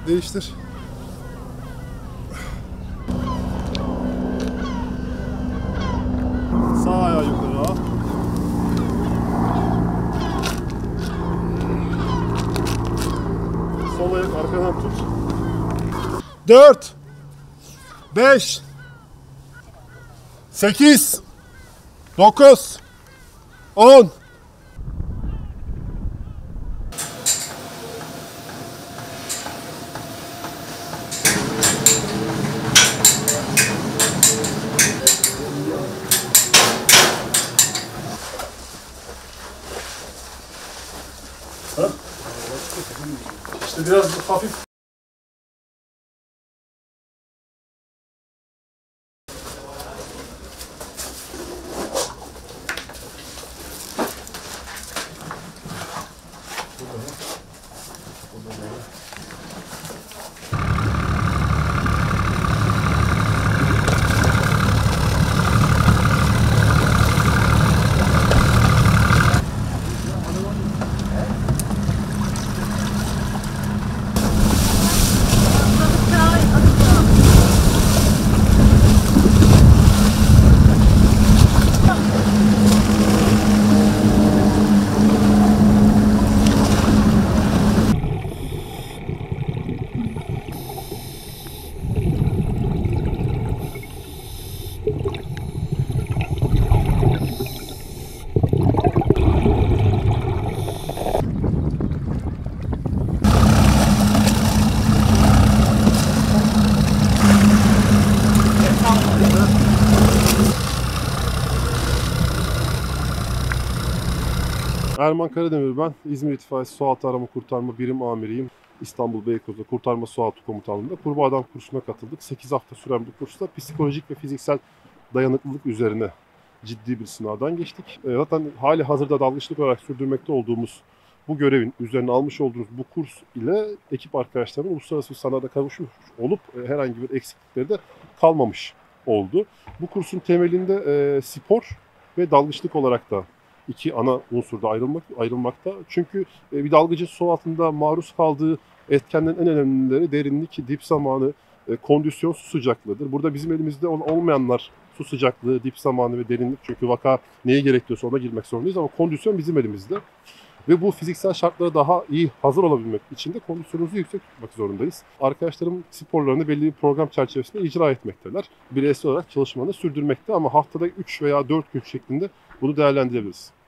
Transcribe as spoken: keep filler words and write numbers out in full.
Değiştir. Sağ ayağı yukarı al. Sol ayak arkadan tut. Dört. Beş. Sekiz. Dokuz. On. İşte biraz hafif. Erman Karademir ben. İzmir İtfaiyesi Sualtı Arama Kurtarma Birim Amiriyim. İstanbul Beykoz'da Kurtarma Sualtı Komutanlığı'nda Kurbağa Adam kursuna katıldık. sekiz hafta süren bu kursta psikolojik ve fiziksel dayanıklılık üzerine ciddi bir sınavdan geçtik. Zaten hali hazırda dalgıçlık olarak sürdürmekte olduğumuz bu görevin üzerine almış olduğumuz bu kurs ile ekip arkadaşlarımın uluslararası sanata kavuşmuş olup herhangi bir eksiklikleri de kalmamış oldu. Bu kursun temelinde e, spor ve dalgıçlık olarak da iki ana unsurda ayrılmak, ayrılmakta. Çünkü bir dalgıcı su altında maruz kaldığı etkenlerin en önemlileri derinlik, dip zamanı, kondisyon, su sıcaklığıdır. Burada bizim elimizde olmayanlar su sıcaklığı, dip zamanı ve derinlik. Çünkü vaka neyi gerekiyorsa ona girmek zorundayız ama kondisyon bizim elimizde. Ve bu fiziksel şartlara daha iyi hazır olabilmek için de kondisyonumuzu yüksek tutmak zorundayız. Arkadaşlarım sporlarını belli bir program çerçevesinde icra etmekteler. Bireysel olarak çalışmalarını sürdürmekte ama haftada üç veya dört gün şeklinde bunu değerlendirebiliriz.